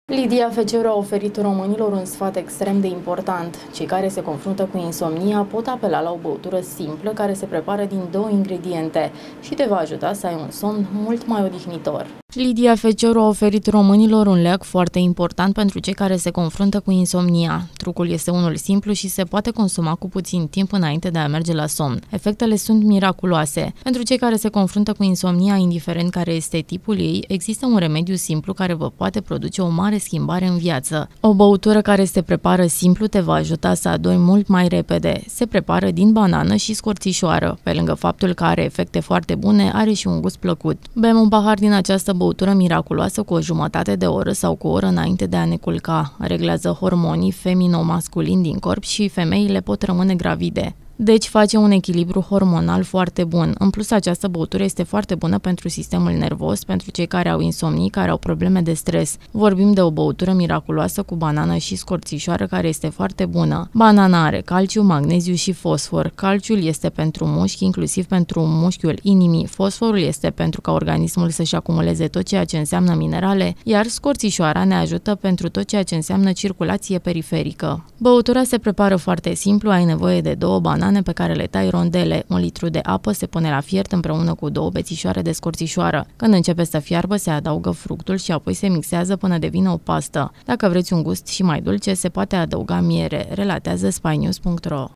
Lidia Feceru a oferit românilor un sfat extrem de important. Cei care se confruntă cu insomnia pot apela la o băutură simplă care se prepară din 2 ingrediente și te va ajuta să ai un somn mult mai odihnitor. Lidia Feceru a oferit românilor un leac foarte important pentru cei care se confruntă cu insomnia. Trucul este unul simplu și se poate consuma cu puțin timp înainte de a merge la somn. Efectele sunt miraculoase. Pentru cei care se confruntă cu insomnia, indiferent care este tipul ei, există un remediu simplu care vă poate produce o mare schimbare în viață. O băutură care se prepară simplu te va ajuta să adormi mult mai repede. Se prepară din banană și scorțișoară. Pe lângă faptul că are efecte foarte bune, are și un gust plăcut. Bem un pahar din această băutură miraculoasă cu o jumătate de oră sau cu o oră înainte de a ne culca. Reglează hormonii femino-masculini din corp și femeile pot rămâne gravide. Deci face un echilibru hormonal foarte bun. În plus, această băutură este foarte bună pentru sistemul nervos, pentru cei care au insomnii, care au probleme de stres. Vorbim de o băutură miraculoasă cu banană și scorțișoară care este foarte bună. Banana are calciu, magneziu și fosfor. Calciul este pentru mușchi, inclusiv pentru mușchiul inimii. Fosforul este pentru ca organismul să-și acumuleze tot ceea ce înseamnă minerale, iar scorțișoara ne ajută pentru tot ceea ce înseamnă circulație periferică. Băutura se prepară foarte simplu, ai nevoie de 2 banane pe care le tai rondele. 1 litru de apă se pune la fiert împreună cu 2 bețișoare de scorțișoară. Când începe să fiarbă, se adaugă fructul și apoi se mixează până devine o pastă. Dacă vreți un gust și mai dulce, se poate adăuga miere, relatează spynews.ro.